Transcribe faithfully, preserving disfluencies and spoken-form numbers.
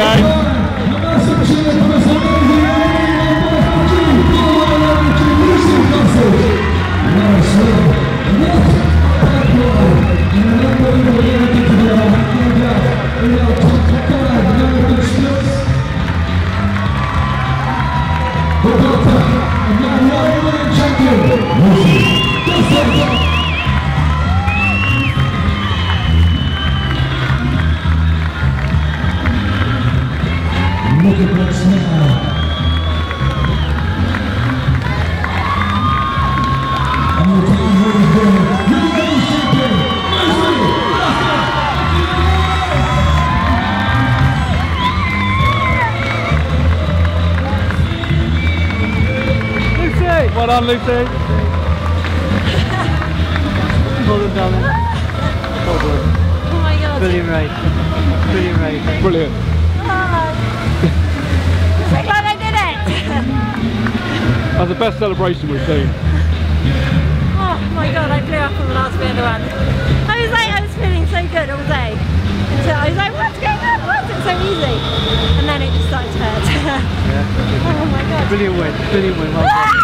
guys. Look at that smile. I'm going to tell you what he's doing. You're the game champion. Lucy! Well done, Lucy. Well done, darling. Well done. Oh my god. Brilliant race. Brilliant race. Brilliant. So glad I did it! That's the best celebration we've seen. Oh my god, I blew up on the last bit of the run. I was like, I was feeling so good all day. Until I was like, what's going on? Why is it so easy? And then it just started to hurt. Yeah. Oh my god. Brilliant win. Brilliant win. Well done.